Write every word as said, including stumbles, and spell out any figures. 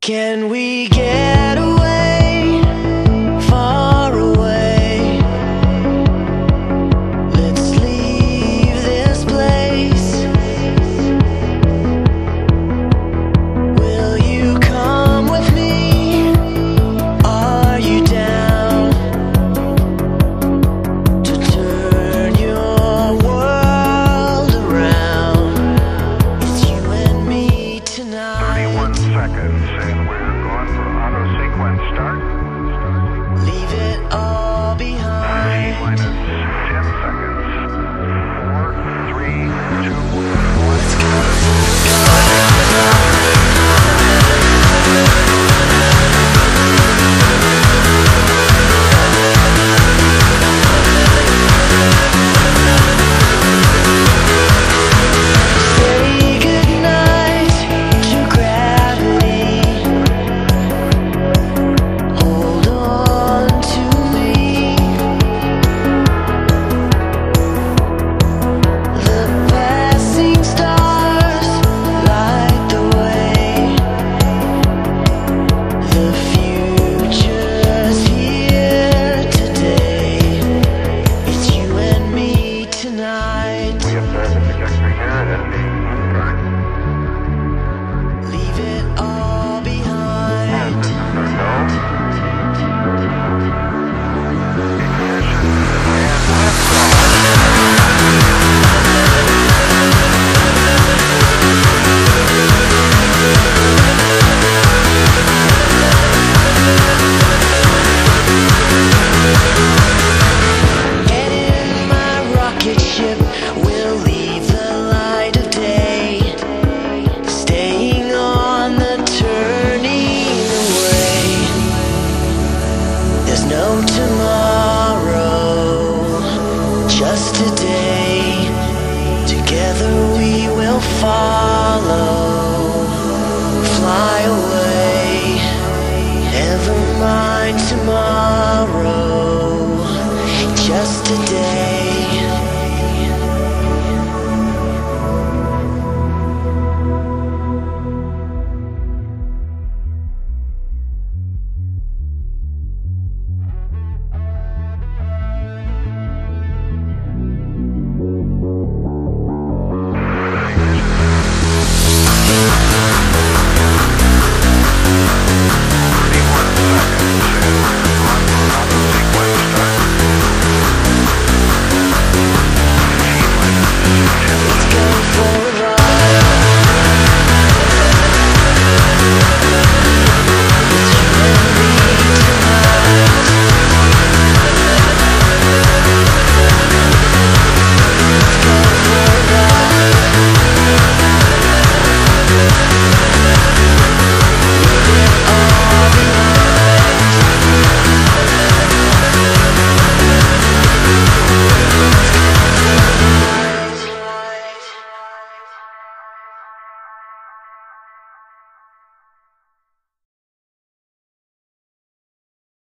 Can we get away, far away? Let's leave this place. Will you come with me? Are you down to turn your world around? It's you and me tonight. thirty-one seconds, and we're going for auto sequence start. Leave it all behind. T minus ten seconds. Four, three, two, one. Let's go.